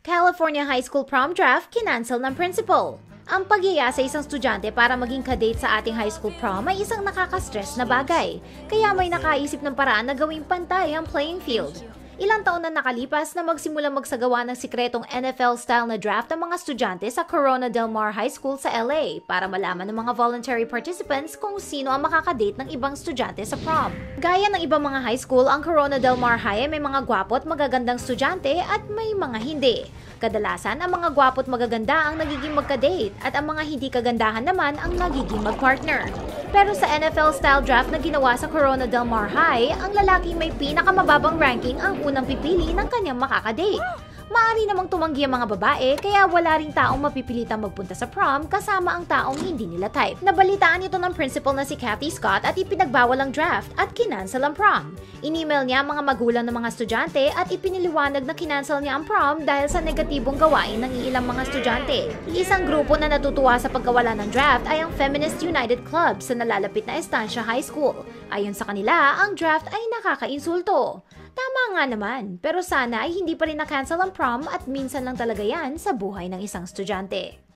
California High School prom draft kinancel ng principal. Ang pagyaya sa isang estudyante para maging kadate sa ating high school prom ay isang nakaka-stress na bagay. Kaya may nakaisip ng paraan na gawing pantay ang playing field. Ilang taon na nakalipas na magsimulang magsagawa ng sikretong NFL-style na draft ang mga estudyante sa Corona Del Mar High School sa LA para malaman ng mga voluntary participants kung sino ang makakadate ng ibang estudyante sa prom. Gaya ng ibang mga high school, ang Corona Del Mar High ay may mga gwapo at magagandang estudyante at may mga hindi. Kadalasan, ang mga gwapo at magaganda ang nagiging magka-date at ang mga hindi kagandahan naman ang nagiging mag-partner. Pero sa NFL-style draft na ginawa sa Corona Del Mar High, ang lalaking may pinakamababang ranking ang unang pipili ng kanyang makakadate. Maaari namang tumanggi ang mga babae, kaya wala ring taong mapipilitang magpunta sa prom kasama ang taong hindi nila type. Nabalitaan ito ng principal na si Kathy Scott at ipinagbawal ang draft at kinancel ang prom. In-email niya ang mga magulang ng mga estudyante at ipiniliwanag na kinancel niya ang prom dahil sa negatibong gawain ng ilang mga estudyante. Isang grupo na natutuwa sa pagkawala ng draft ay ang Feminist United Club sa nalalapit na Estancia High School. Ayon sa kanila, ang draft ay nakakainsulto. Tama nga naman, pero sana ay hindi pa rin na-cancel ang prom at minsan lang talaga yan sa buhay ng isang estudyante.